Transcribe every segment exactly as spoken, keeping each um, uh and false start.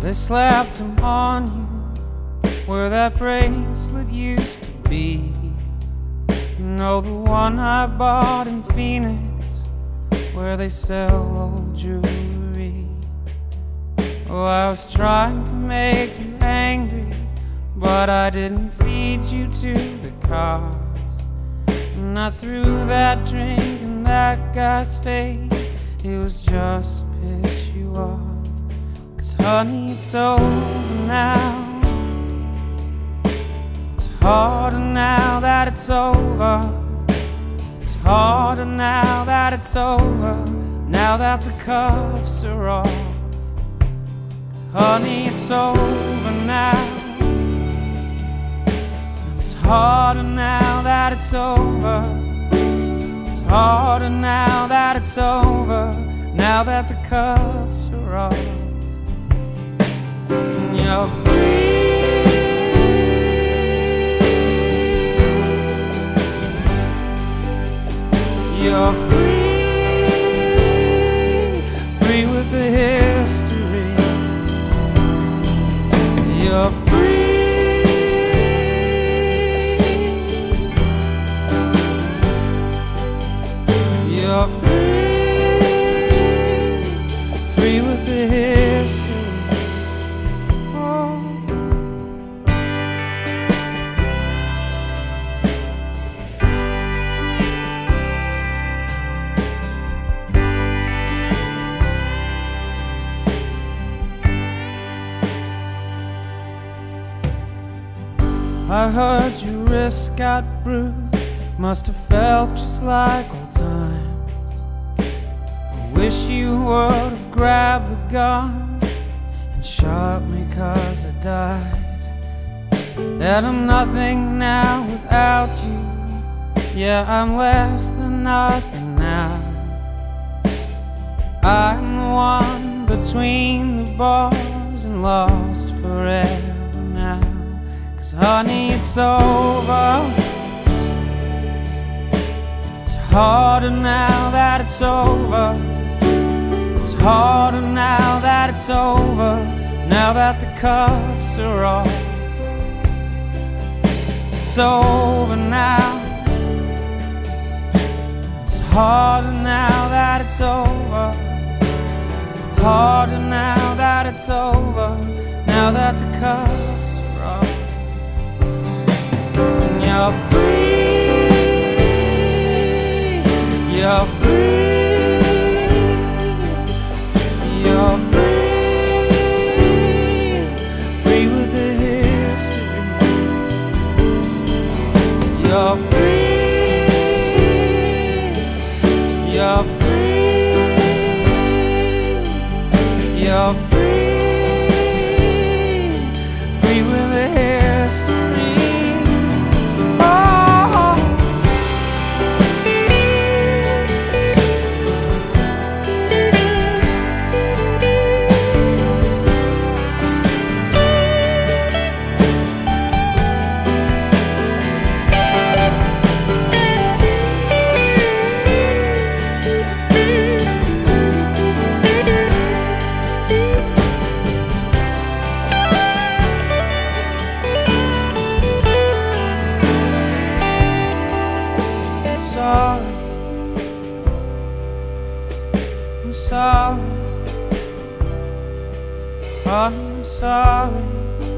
They slapped them on you where that bracelet used to be. You know, the one I bought in Phoenix where they sell old jewelry. Oh, I was trying to make you angry, but I didn't feed you to the cars. And I threw that drink in that guy's face. It was just to piss you off. 'Cause honey, it's over now. It's harder now that it's over. It's harder now that it's over, now that the cuffs are off. 'Cause honey, it's over now. It's harder now that it's over. It's harder now that it's over, now that the cuffs are off. And you're free. You're free, free with the history. You're free. You're free, free with the history. Oh. I heard your wrist got bruised, must have felt just like old times. I wish you would have grabbed the gun and shot me 'cause I died. That I'm nothing now without you. Yeah, I'm less than nothing now. I'm the one between the bars and lost forever now. 'Cause honey, it's over. It's harder now that it's over. It's harder now that it's over, now that the cuffs are off. It's over now. It's harder now that it's over. Harder now that it's over, now that the cuffs are off. And you're free. You're free. You're free, free with the history. You're free. You're free. You're free, free with the history. Oh. I'm sorry, I'm sorry.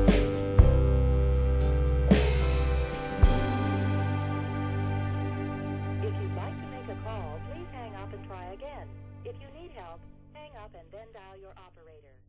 If you'd like to make a call, please hang up and try again. If you need help, hang up and then dial your operator.